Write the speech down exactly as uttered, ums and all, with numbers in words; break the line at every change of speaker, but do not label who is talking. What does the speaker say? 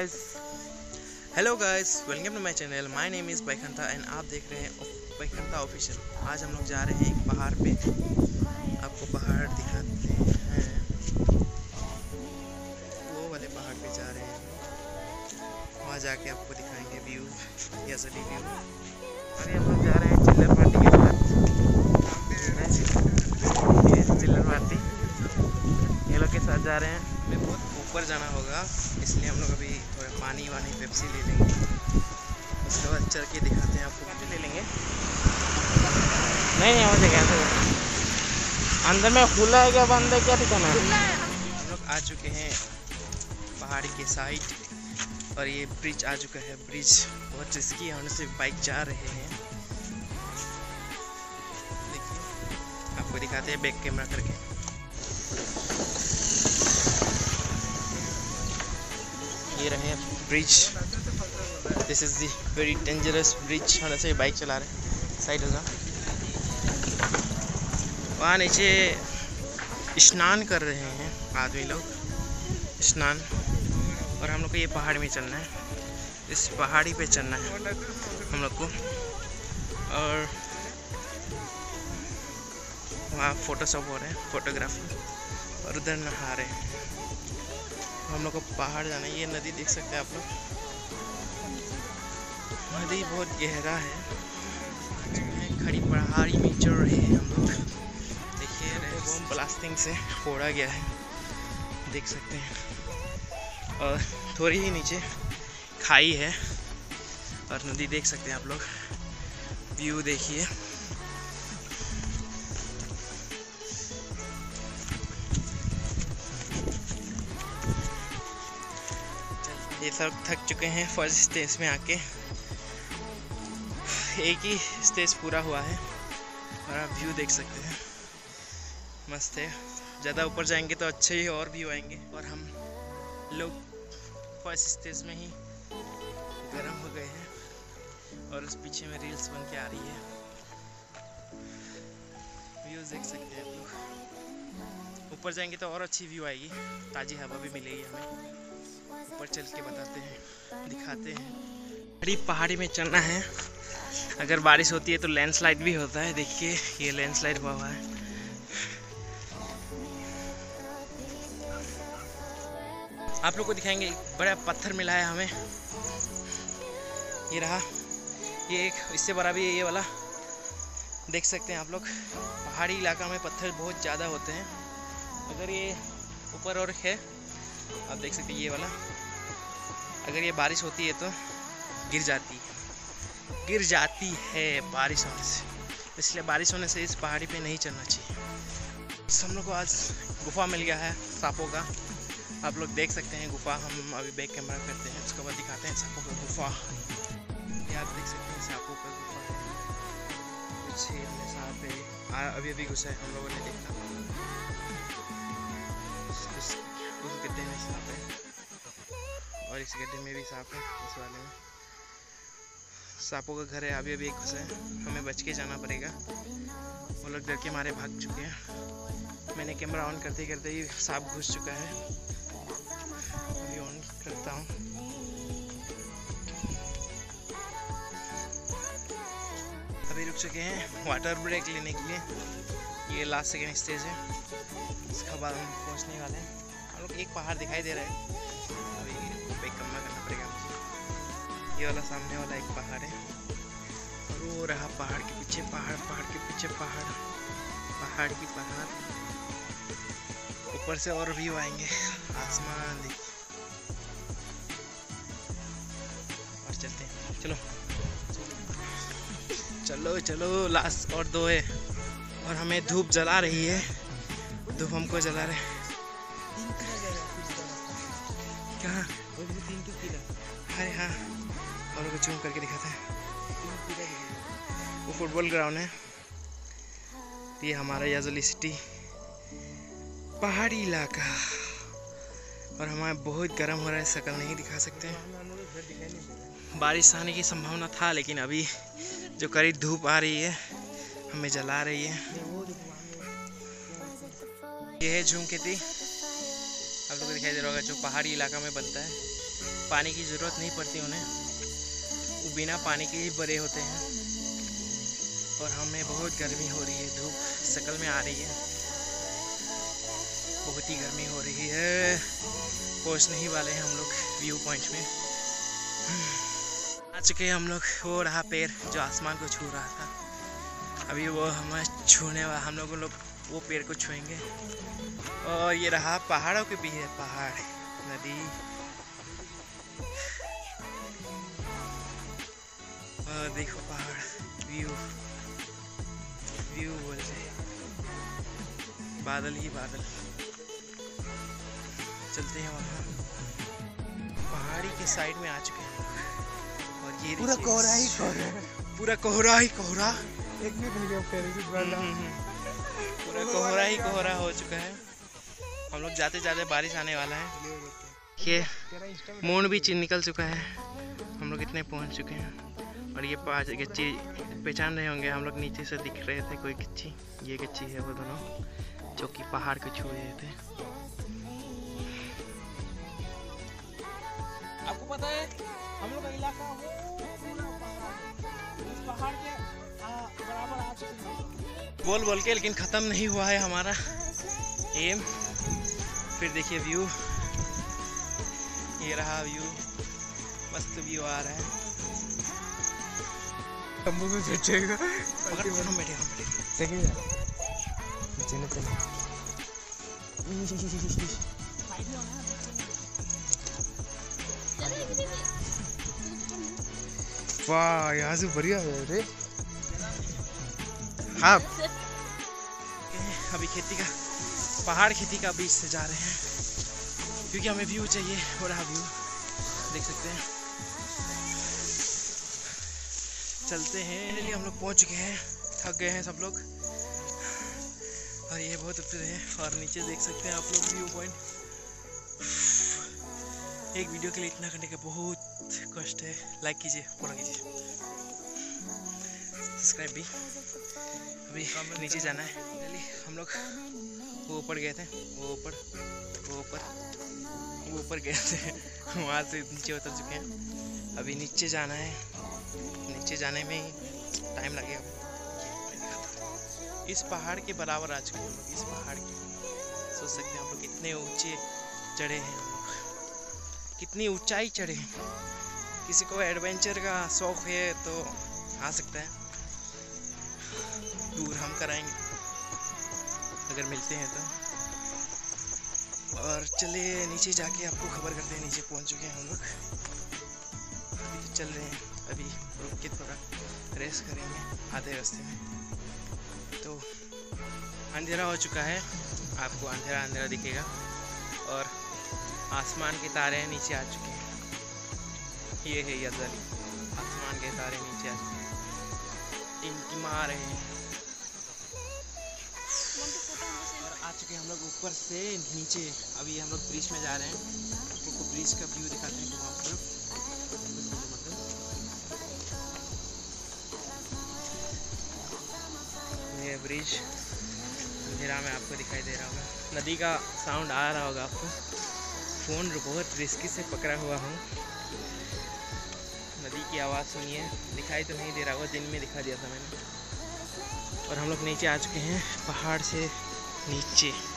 Guys, hello guys, welcome to my channel. My name is Baikhanta and आप देख रहे हैं बैखंता ऑफिशियल। आज हम लोग जा रहे हैं एक पहाड़ पे, आपको पहाड़ दिखाते हैं। वो वाले पहाड़ पे जा रहे हैं, वहाँ जाके आपको दिखाएंगे व्यू, ये असली व्यू। अभी हम लोग जा रहे हैं चिल्लर पार्टी के साथ। ये चिल्लर पार्टी ये लोग के साथ जा रहे हैं। हमें बहुत ऊपर जाना होगा, इसलिए हम लोग अभी थोड़ा पानी वानी पेप्सी ले लेंगे, उसके बाद चल के दिखाते हैं आपको। ले लेंगे नहीं नहीं मुझे कैसे अंदर में खुला है क्या बंद है क्या ठिकाना है। हम लोग आ चुके हैं पहाड़ी के साइड और ये ब्रिज आ चुका है। ब्रिज बहुत रिस्की है, होने से बाइक जा रहे हैं। देखिए आपको दिखाते हैं बैक कैमरा करके। ये रहे bridge, this is the very dangerous bridge, होने से बाइक चला रहे हैं। साइड होगा, वहाँ नीचे स्नान कर रहे हैं आदमी लोग, स्नान। और हम लोग को ये पहाड़ में चलना है, इस पहाड़ी पे चलना है हम लोग को। और वहाँ फोटोशॉप हो रहे हैं, फोटोग्राफी, और उधर नहा रहे हैं। हम लोग को पहाड़ जाना है। ये नदी देख सकते हैं आप लोग, नदी बहुत गहरा है। खड़ी पहाड़ी में चढ़ रहे हैं हम लोग। देखिए बम ब्लास्टिंग से फोड़ा गया है, देख सकते हैं। और थोड़ी ही नीचे खाई है और नदी देख सकते हैं आप लोग। व्यू देखिए, ये सब थक चुके हैं फर्स्ट स्टेज में आके। एक ही स्टेज पूरा हुआ है और आप व्यू देख सकते हैं, मस्त है। ज़्यादा ऊपर जाएंगे तो अच्छे ही और व्यू आएंगे। और हम लोग फर्स्ट स्टेज में ही गर्म हो गए हैं और उस पीछे में रील्स बन के आ रही है। व्यूज देख सकते हैं आप लोग। ऊपर जाएंगे तो और अच्छी व्यू आएगी, ताज़ी हवा भी मिलेगी हमें। ऊपर चल के बताते हैं, दिखाते हैं। बड़ी पहाड़ी में चलना है। अगर बारिश होती है तो लैंडस्लाइड भी होता है। देखिए ये लैंडस्लाइड हुआ हुआ है। आप लोग को दिखाएंगे, बड़ा पत्थर मिला है हमें। ये रहा, ये एक इससे बड़ा भी है ये वाला, देख सकते हैं आप लोग। पहाड़ी इलाका में पत्थर बहुत ज़्यादा होते हैं। अगर ये ऊपर और है, आप देख सकते हैं ये वाला, अगर ये बारिश होती है तो गिर जाती है गिर जाती है बारिश होने से। इसलिए बारिश होने से इस पहाड़ी पे नहीं चलना चाहिए। हम लोग को आज गुफा मिल गया है सांपों का, आप लोग देख सकते हैं गुफा। हम अभी बैक कैमरा करते हैं, उसके बाद दिखाते हैं सांपों का गुफा। ये आप देख सकते हैं सांपों का गुफा है। कुछ सांप है, अभी अभी घुसा है, हम लोगों ने देखा। उस गड्ढे में सांप है और इस गड्ढे में भी सांप है। इस वाले में सांपों का घर है। अभी अभी एक घुसा है, हमें बच के जाना पड़ेगा। वो लोग डर के मारे भाग चुके हैं। मैंने कैमरा ऑन करते करते ही सांप घुस चुका है। अभी ऑन करता हूँ। अभी रुक चुके हैं वाटर ब्रेक लेने के लिए। ये लास्ट सेकेंड स्टेज है, इसके बाद हम पहुँचने वाले हैं। हम लोग एक पहाड़ दिखाई दे रहा है, अभी बैक कम करना पड़ेगा मुझे। ये वाला सामने वाला एक पहाड़ है और वो रहा पहाड़ के पीछे पहाड़, पहाड़ के पीछे पहाड़, पहाड़ की पहाड़। ऊपर से और व्यू आएंगे, आसमान देखिए। और चलते हैं, चलो चलो चलो लास्ट और दो है। और हमें धूप जला रही है, धूप हमको जला रहे हैं। कहाँ? अरे हाँ, और को जूम करके दिखाते हैं। वो फुटबॉल ग्राउंड है। ये हमारा याजली सिटी, पहाड़ी इलाका। और हमारा बहुत गर्म हो रहा है, शक्ल नहीं दिखा सकते हैं। बारिश आने की संभावना था, लेकिन अभी जो कड़ी धूप आ रही है हमें जला रही है। ये है झूम खेती, आप लोगों को दिखाई दे रहा होगा, जो पहाड़ी इलाका में बनता है। पानी की ज़रूरत नहीं पड़ती उन्हें, वो बिना पानी के ही बड़े होते हैं। और हमें बहुत गर्मी हो रही है, धूप शक्ल में आ रही है, बहुत ही गर्मी हो रही है। पहुँचने ही वाले हैं हम लोग व्यू पॉइंट में। आ चुके हैं हम लोग। वो रहा पेड़ जो आसमान को छू रहा था, अभी वो हमें छूने वाला, हम लोग लोग वो पेड़ को छुएंगे। और ये रहा पहाड़ों के भी है, पहाड़, नदी, और देखो पहाड़, व्यू व्यू बोलते, बादल ही बादल। चलते हैं वहाँ, पहाड़ी के साइड में आ चुके हैं। और ये
पूरा कोहरा ही कोहरा,
पूरा कोहरा ही कोहरा,
एक मिनट मिल गया
पूरा कोहरा ही कोहरा हो चुका है। हम लोग जाते जाते बारिश आने वाला है। ये मून भी निकल चुका है, हम लोग इतने पहुंच चुके हैं। और ये पाँच गच्ची पहचान रहे होंगे, हम लोग नीचे से दिख रहे थे कोई गच्ची, ये गच्ची है वो दोनों जो कि पहाड़ को छू रहे थे।
आपको पता है हम लोग का इलाका हो पूरा पहाड़ के बराबर आ चुके हैं।
बोल बोल के लेकिन ख़त्म नहीं हुआ है हमारा एम। फिर देखिए व्यू, ये रहा व्यू, मस्त व्यू आ रहा है।
तंबू में बैठेगा,
मगर हम बैठे हम बैठे
सेकंड यार नीचे नीचे वाह, यहाँ से बढ़िया है रे।
हाँ, अभी खेती का, पहाड़ खेती का बीच से जा रहे हैं क्योंकि हमें व्यू चाहिए। हो रहा व्यू देख सकते हैं। चलते हैं, फाइनली हम लोग पहुंच चुके हैं, थक गए हैं सब लोग। और ये बहुत ऊपर है और नीचे देख सकते हैं आप लोग व्यू पॉइंट। एक वीडियो के लिए इतना करने का बहुत कष्ट है। लाइक कीजिए, फॉलो कीजिए, सब्सक्राइब भी। अभी नीचे जाना है। फाइनली हम लोग वो ऊपर गए थे, वो ऊपर वो ऊपर वो ऊपर गए थे, वहाँ से नीचे उतर चुके हैं। अभी नीचे जाना है, नीचे जाने में ही टाइम लगेगा। इस पहाड़ के बराबर आ चुके हैं हम लोग, इस पहाड़ के, सोच सकते हैं आप लोग कितने ऊंचे चढ़े हैं हम लोग, कितनी ऊंचाई चढ़े हैं। किसी को एडवेंचर का शौक है तो आ सकता है, टूर हम कराएंगे अगर मिलते हैं तो। और चलिए नीचे जाके आपको खबर करते हैं। नीचे पहुंच चुके हैं हम लोग, अभी तो चल रहे हैं, अभी रुक के थोड़ा रेस्ट करेंगे आधे रास्ते में। तो अंधेरा हो चुका है, आपको अंधेरा अंधेरा दिखेगा और आसमान के तारे नीचे आ चुके हैं। ये है यज़ाली, आसमान के तारे नीचे आ चुके हैं, टिमटिमा रहे हैं। और आ चुके हैं हम लोग ऊपर से नीचे। अभी हम लोग ब्रिज में जा रहे हैं, आपको ब्रिज का व्यू दिखाते हैं वहाँ पर। ये ब्रिज अंधेरा में आपको दिखाई दे रहा होगा, नदी का साउंड आ रहा होगा आपको। फ़ोन बहुत रिस्की से पकड़ा हुआ हूँ, नदी की आवाज़ सुनिए। दिखाई तो नहीं दे रहा होगा, दिन में दिखा दिया था मैंने। और हम लोग नीचे आ चुके हैं, पहाड़ से नीचे।